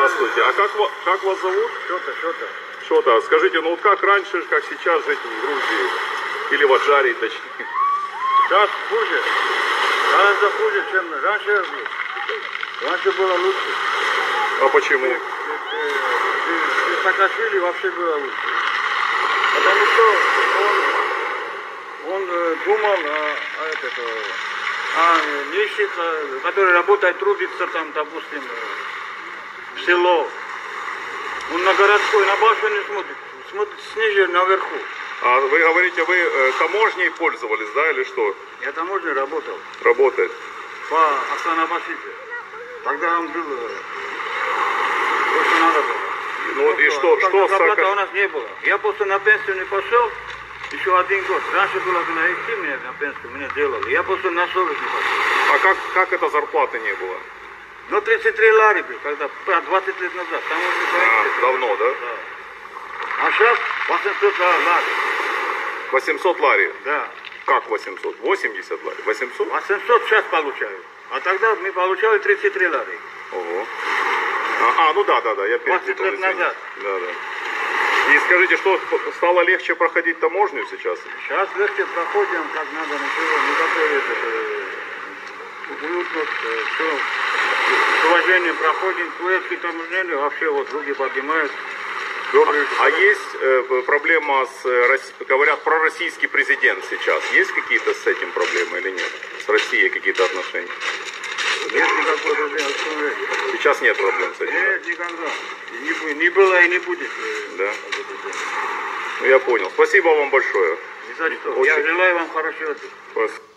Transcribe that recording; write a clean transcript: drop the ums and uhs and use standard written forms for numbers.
Здравствуйте. А как вас зовут? Что-то. Что-то. Скажите, ну вот как раньше, как сейчас жить в Грузии? Или в Аджарии, точнее? Сейчас хуже. Гораздо хуже, чем раньше. Раньше было лучше. А почему? При Саакашвили вообще было лучше. Потому что он думал о нищих, которые работают, трудятся там, допустим, в село. Он на городской, на башню не смотрит, смотрит снизу наверху. А вы говорите, вы таможней пользовались, да, или что? Я таможней работал. Работает. По Оксанабашите. Тогда он был, то, что надо было. Ну вот и что зарплата у нас не было. Я просто на пенсию не пошел, еще 1 год. Раньше было на идти мне на пенсию, мне делали. Я просто на совесть не пошел. А как это зарплаты не было? Ну, 33 лари был, когда 20 лет назад. Там уже давно, да? Да. А сейчас 800 лари. 800 лари? Да. Как 800? 80 лари? 800? 800 сейчас получаю. А тогда мы получали 33 лари. Ого. Ну да, я перепутал. 20 лет назад. Да. И скажите, что стало легче проходить таможню сейчас? Сейчас легче проходим, как надо, ничего, никакой уютно, все. С уважением проходим, турецкие таможни, вообще вот руки поднимают. А есть проблема говорят, пророссийский президент сейчас. Есть какие-то с этим проблемы или нет? С Россией какие-то отношения? Нет никакой проблемы. Сейчас нет проблем с этим? Нет, никогда. Не было и не будет. Да? Ну, я понял. Спасибо вам большое. Не за что. Я желаю вам хорошего.